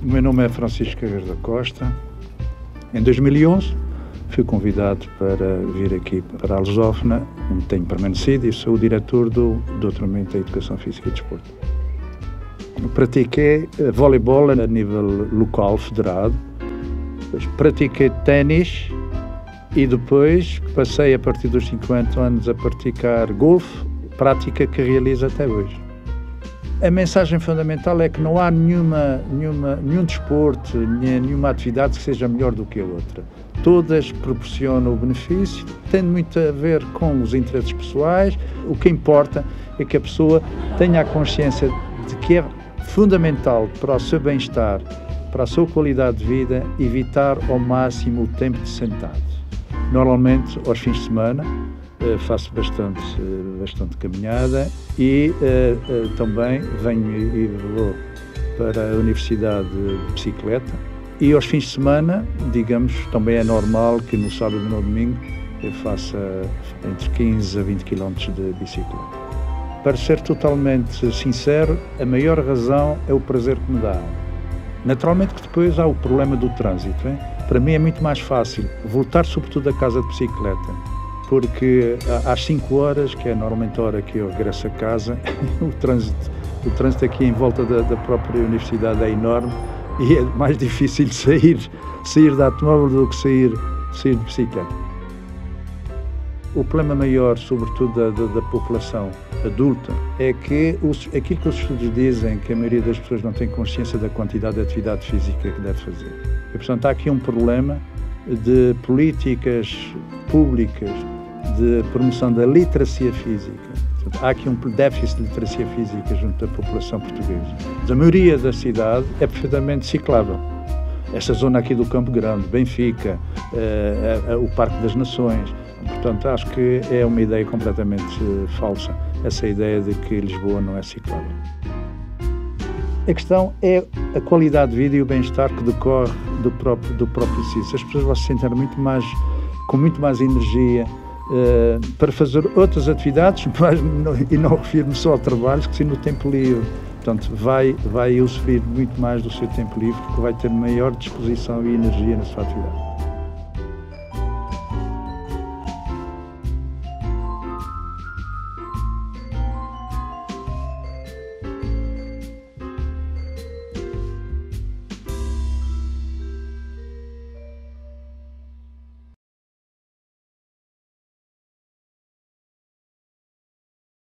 O meu nome é Francisco Carreiro da Costa. Em 2011 fui convidado para vir aqui para a Lusófona, onde tenho permanecido e sou o diretor do Doutoramento em Educação Física e Desporto. Pratiquei voleibol a nível local, federado, pratiquei ténis e depois passei, a partir dos 50 anos, a praticar golfe, prática que realizo até hoje. A mensagem fundamental é que não há nenhum desporto, nenhuma atividade que seja melhor do que a outra. Todas proporcionam o benefício, tem muito a ver com os interesses pessoais. O que importa é que a pessoa tenha a consciência de que é fundamental para o seu bem-estar, para a sua qualidade de vida, evitar ao máximo o tempo de sentado. Normalmente, aos fins de semana, faço bastante caminhada e também venho e vou para a universidade de bicicleta. E aos fins de semana, digamos, também é normal que no sábado e no domingo eu faça entre 15 a 20 km de bicicleta. Para ser totalmente sincero, a maior razão é o prazer que me dá. Naturalmente que depois há o problema do trânsito, hein? Para mim é muito mais fácil voltar sobretudo a casa de bicicleta, porque às 5 horas, que é normalmente a hora que eu regresso a casa, o trânsito aqui em volta da própria universidade é enorme e é mais difícil sair da automóvel do que sair de bicicleta. O problema maior, sobretudo da população adulta, é que aquilo que os estudos dizem, que a maioria das pessoas não tem consciência da quantidade de atividade física que deve fazer. E, portanto, há aqui um problema de políticas públicas de promoção da literacia física. Portanto, há aqui um déficit de literacia física junto da população portuguesa. A maioria da cidade é perfeitamente ciclável. Esta zona aqui do Campo Grande, Benfica, o Parque das Nações. Portanto, acho que é uma ideia completamente falsa, essa ideia de que Lisboa não é ciclável. A questão é a qualidade de vida e o bem-estar que decorre do próprio exercício. As pessoas vão se sentir com muito mais energia para fazer outras atividades, e não refiro-me só ao trabalho, que sim no tempo livre. Portanto, vai usufruir muito mais do seu tempo livre, porque vai ter maior disposição e energia na sua atividade.